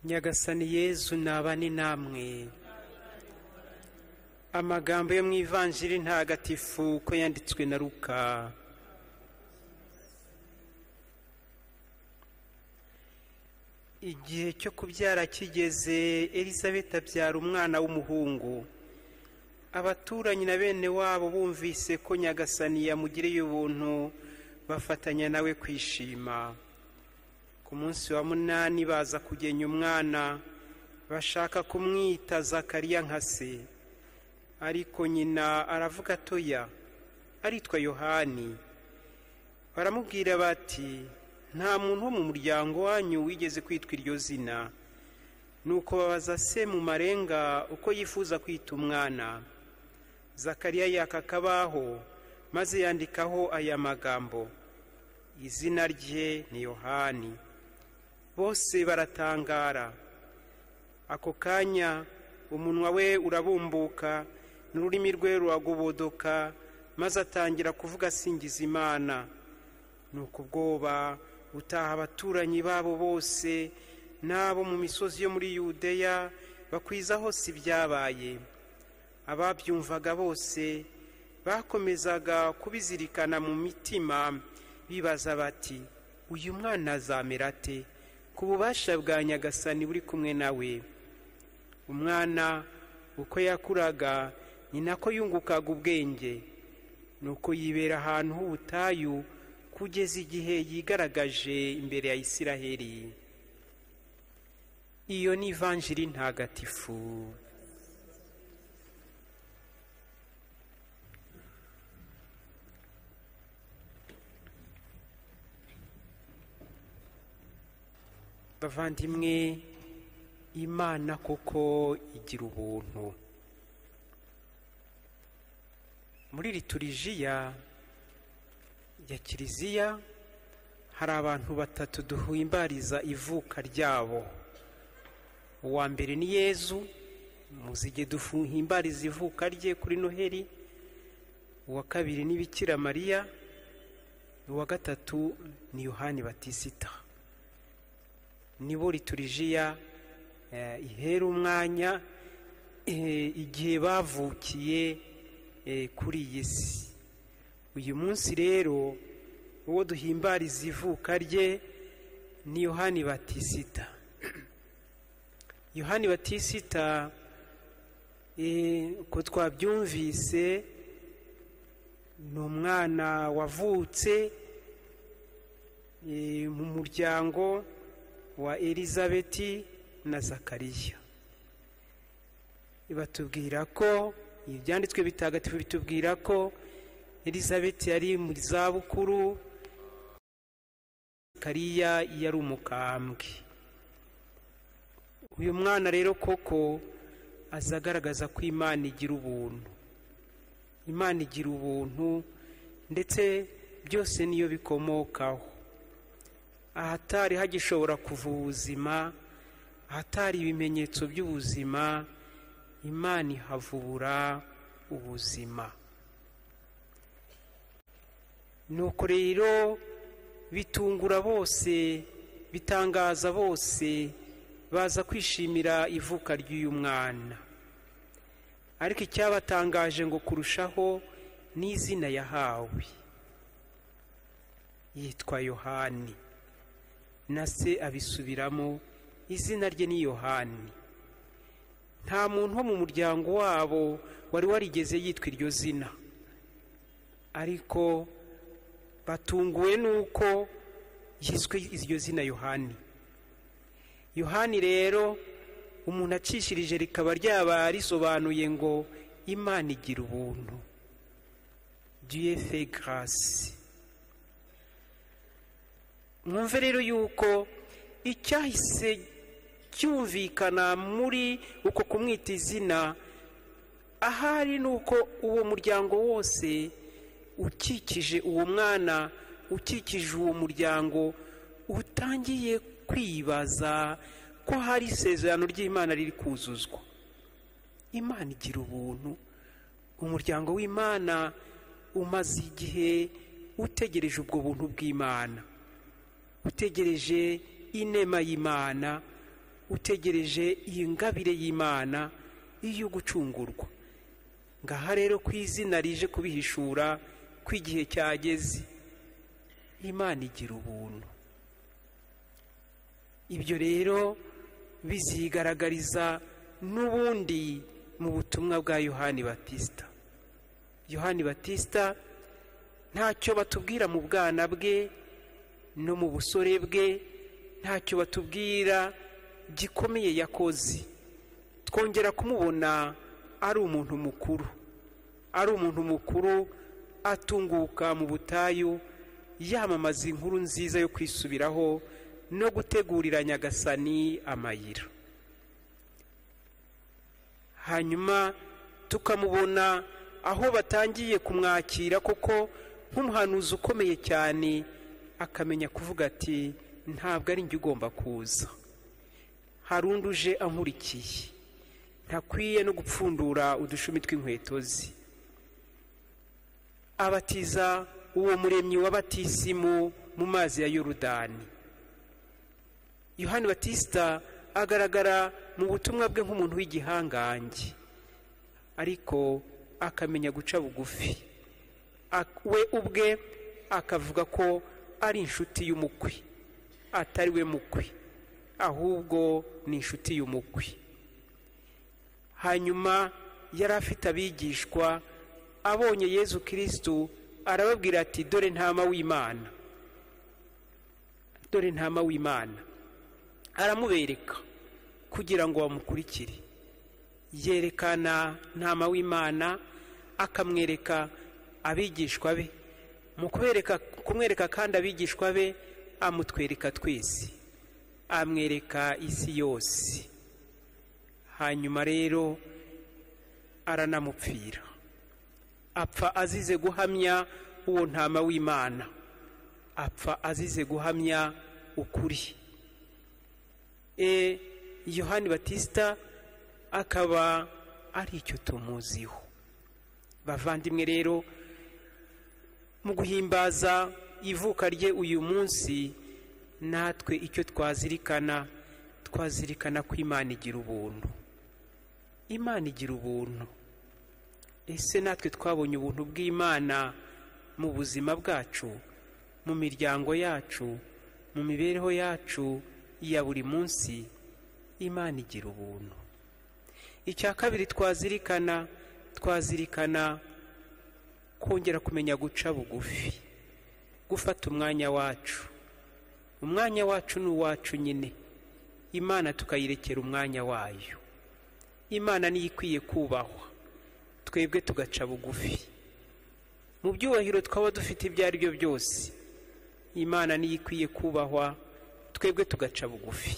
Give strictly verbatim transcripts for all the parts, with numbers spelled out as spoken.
Nyagasani Yezu nabane namwe. Amagambo yo mu Ivanjiri ntagatifu ko yanditswe na Luka. Igihe cyo kubyara kigeze, Elizabeth abyara umwana w'umuhungu. Abaturanyi na bene wabo bumvise ko Nyagasani yamugiriye ubuntu, bafatanya nawe kwishima. Ku munsi wa munani baza kugenya umwana, bashaka kumwita Zakariya nka se. Ariko nyina aravuga atoya, aritwa Yohani. Baramubwira bati, nta muntu wo mu muryango wanyu wigeze kwitwa iryo zina. Nuko babaza se mu marenga uko yifuza kwita umwana. Zakariya yaka akabaho, maze yandikaho aya magambo, izina rye ni Yohani. Bose baratangara. Ako kanya umunwa we urabumbuka, n'ururimi rwe ruragobodoka, maze atangira kuvuga asingiza Imana. Nuko ubwoba butaha abaturanyi babo bose, n'abo mu misozi yo muri Yudeya bakwiza hose ibyabaye. Ababyumvaga bose bakomezaga kubizirikana mu mitima, bibaza bati, uyu mwana azamera ate ku bubasha bwa Nyagasani buri kumwe nawe? Umwana uko yakuraga ni nako yungukaga ubwenge, nuko yibera ahantu h'ubutayu kugeza igihe yigaragaje imbere ya Isiraheli. Iyo ni Ivanjiri ntagatifu. Bavandimwe, Imana koko igira ubuntu. Muri liturujia ya Kiliziya hari abantu batatu duhimbariza ivuka ryabo. Uwa mbere ni Yezu, muzige duhimbariza ivuka rye kuri Noheli. Uwa kabiri ni Bikira Mariya. Uwa gatatu ni Yohani Batisita. Nibo liturujia eh, ihera umwanya eh, igihe bavukiye eh, kuri iyi si. Uyu munsi rero uwo duhimbariza ivuka rye ni Yohani Batisita. Yohani Batisita eh, ko twabyumvise ni umwana wavutse eh, mu muryango wa Elizabeth na Zakariya. Batubwira ko ibyanditswe bitagatifu bitubwira ko Elizabeth yari mu zabukuru, Zakariya yari umukambwe. Uyu mwana rero koko azagaragaza ko Imana igira ubuntu. Imana igira ubuntu ndetse byose niyo bikomokaho. Ahatari hagishobora kuva ubuzima, ahatari ibimenyetso by'ubuzima, Imana ihavubura ubuzima. Nuko rero bitungura bose, bitangaza bose, baza kwishimira ivuka ry'uyu mwana. Ariko icyabatangaje ngo kurushaho ni izina yahawe. Yitwa Yohani. Na se abisubiramo, izina rye ni Yohani. Nta muntu wo mu muryango wabo wari warigeze yitwa iryo zina. Ariko batunguwe nuko yiswe iryo zina Yohani. Yohani rero umuntu acishirije rikaba ryaba risobanuye ngo Imana igira ubuntu. Dieu fait grâce. Mwumve rero yuko icyahise cyumvikana muri uko kumwita izina, ahari nuko uwo muryango wose ukikije uwo mwana, ukikije uwo muryango, utangiye kwibaza ko hari isezerano ry'Imana riri kuzuzwa. Imana igira ubuntu. Umuryango w'Imana umaze igihe utegereje ubwo buntu bw'Imana, utegereje inema y'Imana, utegereje iyi ngabire y'Imana iyo gucungurwa. Ngaha rero ku izina rije kubihishura ko igihe cyageze. Imana igira ubuntu. Ibyo rero bizigaragariza n'ubundi mu butumwa bwa Yohani Batista. Yohani Batista ntacyo batubwira mu bwana bwe no mu busore bwe, ntacyo batubwira gikomeye yakoze. Twongera kumubona ari umuntu mukuru, ari umuntu mukuru atunguka mu butayu yamamaza inkuru nziza yo kwisubiraho no gutegurira Nyagasani amayira. Hanyuma tukamubona aho batangiye kumwakira koko nk'umuhanuzi ukomeye cyane, akamenya kuvuga ati ntabwo ari njye ugomba kuza, hari undi uje ankurikiye, ntakwiye no gupfundura udushumi tw'inkweto ze. Abatiza uwo muremyi w'abatisimu mu mazi ya Yorodani. Yohani Batista agaragara mu butumwa bwe nk'umuntu w'igihangange, ariko akamenya guca bugufi. We ubwe akavuga ko ari inshuti y'umukwe, atari we mukwe, ahubwo ni inshuti y'umukwe. Hanyuma yari afite abigishwa, abonye Yezu Kristo arababwira ati dore ntama w'Imana, dore ntama w'Imana. Aramubereka kugira ngo bamukurikire. Yerekana ntama w'Imana, akamwereka abigishwa be. Mu kubereka kumwereka kandi abigishwa be, amutwereka twese, amwereka isi yose. Hanyuma rero aranamupfira, apfa azize guhamya uwo ntama w'Imana, apfa azize guhamya ukuri. E Yohani Batista akaba ari icyo tumuziho. Bavandimwe rero, mu guhimbaza ivuka rye uyu munsi, natwe icyo twazirikana, twazirikana ko Imana igira ubuntu. Imana igira ubuntu. Ese natwe twabonye ubuntu bw'Imana mu buzima bwacu, mu miryango yacu, mu mibereho yacu ya buri munsi? Imana igira ubuntu. Icya kabiri twazirikana, twazirikana kongera kumenya guca bugufi, gufata umwanya wacu. Umwanya wacu ni uwacu nyine, Imana tukayirekera umwanya wayo. Imana niyo ikwiye kubahwa, twebwe tugaca bugufi. Mu byubahiro twaba dufite ibyo ari byo byose, Imana niyo ikwiye kubahwa, twebwe tugaca bugufi.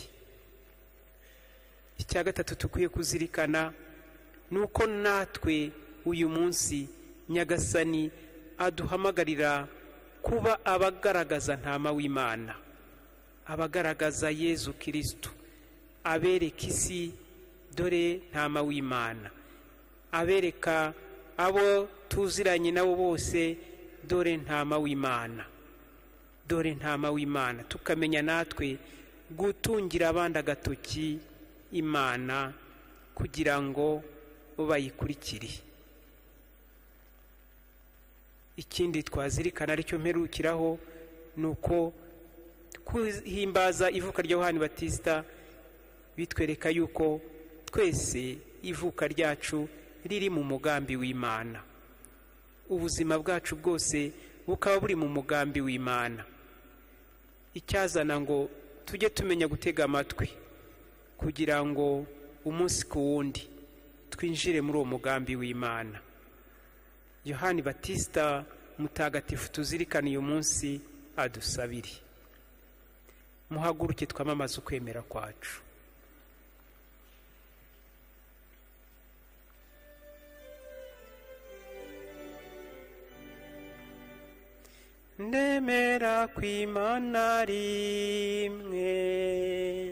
Icya gatatu tukwiye kuzirikana nuko natwe uyu munsi Nyagasani aduhamagarira kuba abagaragaza ntama w'Imana, abagaragaza Yezu Kristo, abereka isi dore ntama w'Imana, abereka abo tuziranye nabo bose dore ntama w'Imana, dore ntama w'Imana. Tukamenya natwe gutungira abandi agatoki Imana kugira ngo bayikurikire. Ikindi twazirikana aricyo mperukiraho nuko kuhimbaza ivuka rya Yohani Batista bitwereka yuko twese ivuka ryacu riri mu mugambi w'Imana. Ubuzima bwacu bwose bukaba buri mu mugambi w'Imana. Icyazana ngo tujye tumenya gutega amatwi kugira ngo umunsi ku wundi twinjire muri uwo mugambi w'Imana. Yohani Batista mutagatifu tuzirikana uyu munsi adusabire. Muhaguruke twamamaze ukwemera kwacu. Ndemera kw'Imana rimwe